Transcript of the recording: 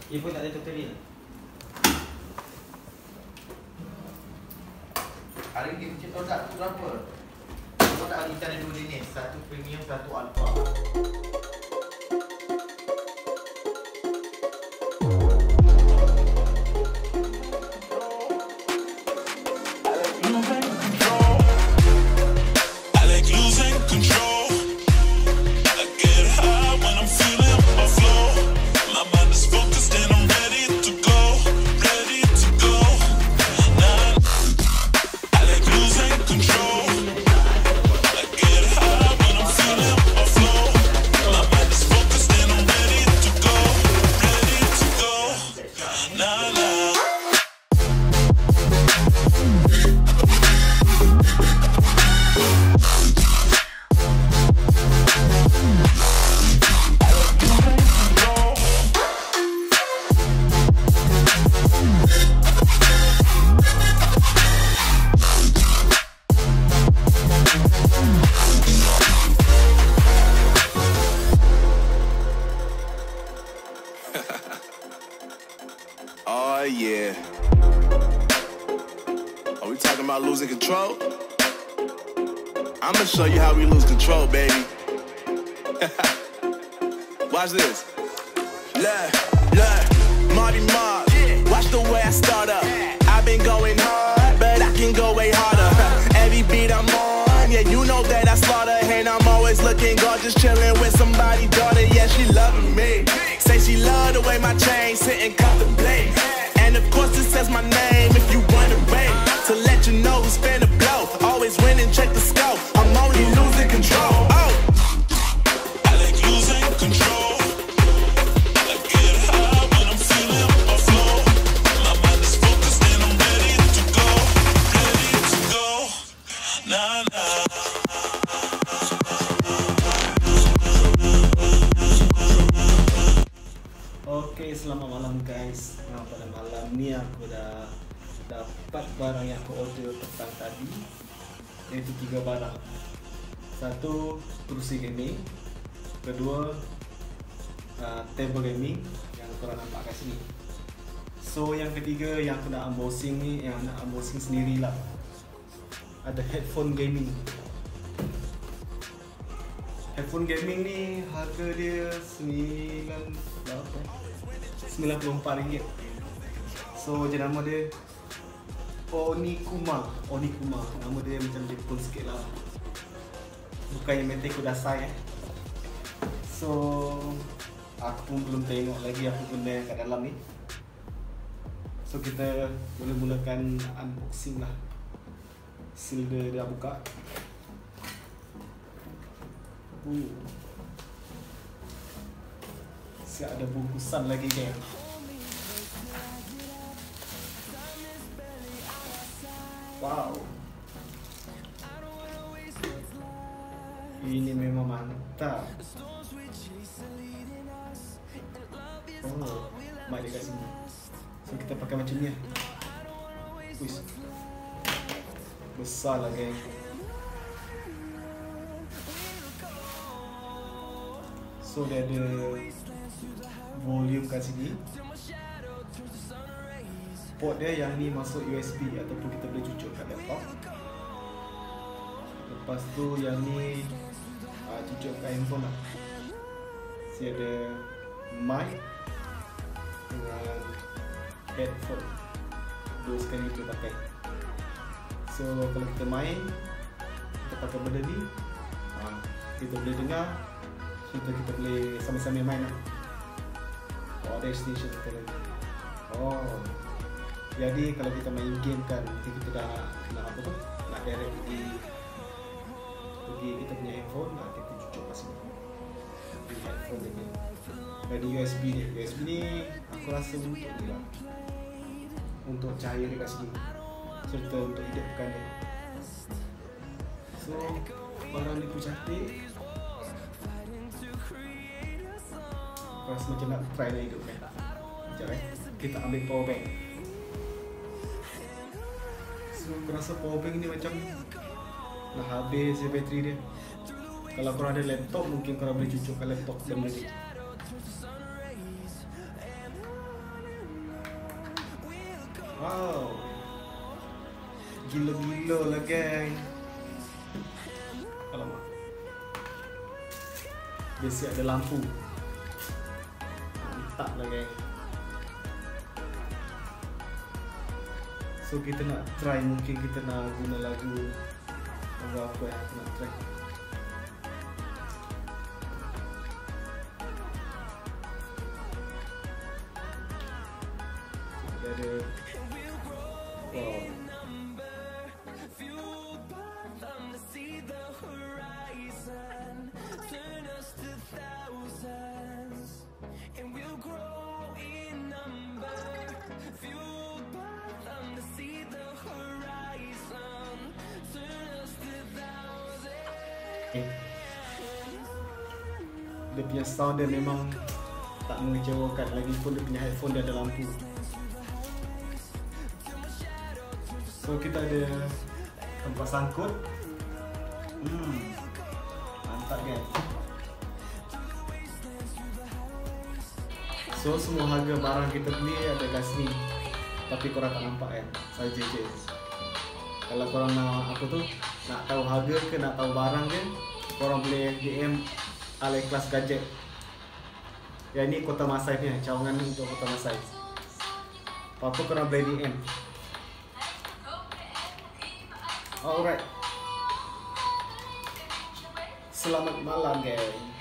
Dia pun tak ada tutorial. Hari ni macam produk tu berapa? Produk kita ada 2 jenis, satu premium, satu alpha. Oh yeah. Are we talking about losing control? I'm gonna show you how we lose control, baby. Watch this. Look, Marty Mark. Watch the way I start up. I've been going hard, but I can go way harder. Every beat I'm on, yeah, you know that I slaughter. And I'm always looking gorgeous, chilling with somebody's daughter. Yeah, she loving me. Say she love the way my chain sit and contemplate. And of course it says my name if you wanna rate. To let you know who's finna blow. Always win and check the scope. I'm only losing control. Oh, I like losing control. I get high when I'm feeling my flow. My mind is focused and I'm ready to go. Ready to go. Nah, nah. Oke, selamat malam guys. Nah, pada malam ni aku dah dapat barang yang aku order petang tadi, iaitu 3 barang. Satu, kursi gaming. Kedua, table gaming yang korang nampak kat sini. So yang ketiga yang aku nak unboxing ni, yang nak unboxing sendirilah, ada headphone gaming. Headphone gaming ni harga dia RM94. So jenama dia Onikuma. Nama dia macam Jepun sikit lah, bukannya Mete Kudasai So aku pun belum tengok lagi apa benda yang kat dalam ni. So kita boleh mulakan unboxing lah. Seal dia dah buka. Siap ada bungkusan lagi geng. Wow, ini memang mantap. Oh, mic dekat sini. So kita pakai macam ni lah. Wis, besar lah geng. So dia ada volume kat sini. Port dia yang ni masuk USB ataupun kita boleh cucuk kat laptop. Lepas tu yang ni cucuk kat handphone lah. Si ada mic dengan headphone. Dua sekali kita pakai. So kalau kita main, kita pakai benda ni, kita boleh dengar. Kita boleh sambil-sambil main lah. Oh, ada extension kita lagi. Oh, jadi kalau kita main game kan, nanti kita dah nak apa tu, nak direct pergi kita punya handphone, kita cucuk kat sini di headphone ni. Dari USB ni aku rasa untuk ni lah, untuk cahaya dekat sini serta untuk hidupkan dia. So barang ni pun cantik. Aku rasa macam nak try nak hidupkan. Sekejap kita ambil power bank. So aku rasa power bank ni macam dah habis je bateri dia. Kalau korang ada laptop, mungkin korang boleh cucukkan laptop benda ni. Wow, gila-gila lah geng. Alamak, biasa ada lampu. Mantap lah geng. So kita nak try, mungkin kita nak guna lagu apa yang aku nak try. Ada wow. Dia punya sound dia memang tak mengecewakan, lagipun dia punya headphone dia ada lampu. So kita ada tempat sangkut. Mantap kan. So semua harga barang kita beli ada kat sini, tapi korang tak nampak kan, saya je. Kalau korang nak apa tu, nak tahu harga ke nak tahu barang ke, korang boleh DM Alay Kelas Gadget. Ya, ni Kota Masai ni, cawangan ni untuk Kota Masai. Apa-apa korang boleh DM. Alright. Selamat malam, geng.